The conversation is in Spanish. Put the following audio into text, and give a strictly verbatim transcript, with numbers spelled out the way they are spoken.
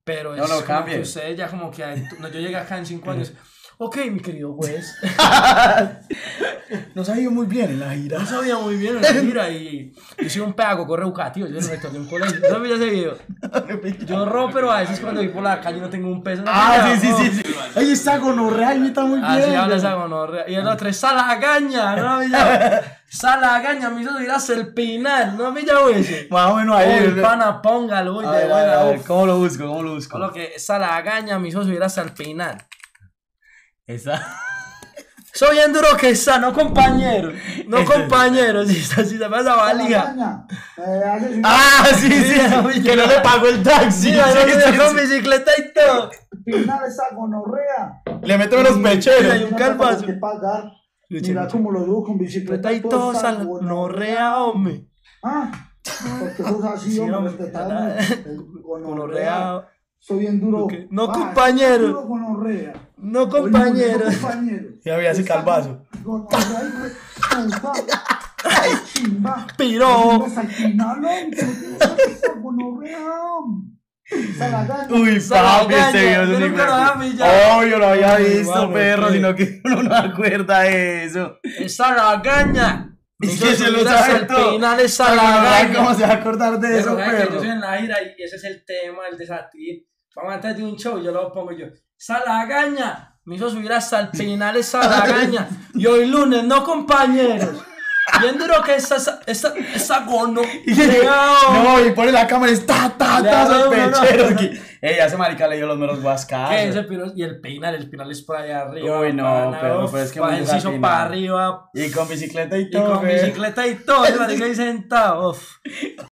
Pero no, es no, como cambie. que ustedes ya como que, no, yo llegué acá en cinco años, ok, mi querido juez. Nos ha ido muy bien en la gira. No sabía muy bien en la gira y yo soy un pedagogo educativo, yo soy el rector de un colegio. ¿No sabes ese video? Yo robo, pero a veces cuando voy por la calle no tengo un peso. Ah, sí, sí, sí, sí. Ahí está gonorrea, y está muy bien. Así habla esa gonorrea. Y el otro es Salagaña, ¿no me llamo? Salagaña me hizo subir hasta el Pinar, ¿no me llamo ese? Más o menos ahí. Uy, pana, póngalo, uy, A de ver, a buena, ver, a ver, uf. ¿cómo lo busco? ¿Cómo lo busco? Lo que Salagaña me hizo subir hasta el Pinar. Esa. Soy bien duro que está, no compañero. No compañero, si está, si se pasa valija. Ah, sí, sí, que no le pagó el taxi. Sí, Sí, sí, sí, sí, con sí. bicicleta y todo. Pinar esa gonorrea. Le meten los Hay mecheros. un calvazo. que pagar. Luche, Mira luche. cómo lo digo con bicicleta Y todo salgonorrea, hombre. Ah, porque sos así, Sí, hombre, hombre. respetadme. Gonorrea. Gonorrea. Soy bien duro. Ok. No, Ah, compañero. soy duro gonorrea. No compañero. Oye, no, compañero. Ya había ese calvazo. Gonorrea, hijo de puta. Ay, chimba. Piro. Esa Pinar, no, esa gonorrea. Salagaña. Uy, papi, este video es Yo un nunca lo hijo había de- pillado. Oh, yo lo había Ay, visto, vamos, perro, ¿qué? sino que uno no acuerda de eso. Es Salagaña. Me Es hizo que se lo subir hasta sabe el todo. Pinar es Ay, Salagaña. ¿cómo se va a acordar de eso, Pero ¿sabes que yo perro? soy en la gira y ese es el tema, el desafío. Vamos antes de un show, yo lo pongo yo. Salagaña, me hizo subir hasta el Pinar es Salagaña. Y hoy lunes, no compañeros. Bien duro que esa, esa, esa, esa gono. No, y pone la cámara y está, ta, Le ta, hago uno, no. sospecheros. que- Ey, hace marica le dio los meros guascazos. ¿Qué es ese pino? Y el Pinar, el Pinar es por allá arriba. Uy, no, pana, pero uf, pues es que pa' muy enciso desafinado. para arriba. Y con bicicleta y Y todo. con fe. bicicleta y todo, el marica ahí sentado. Uf.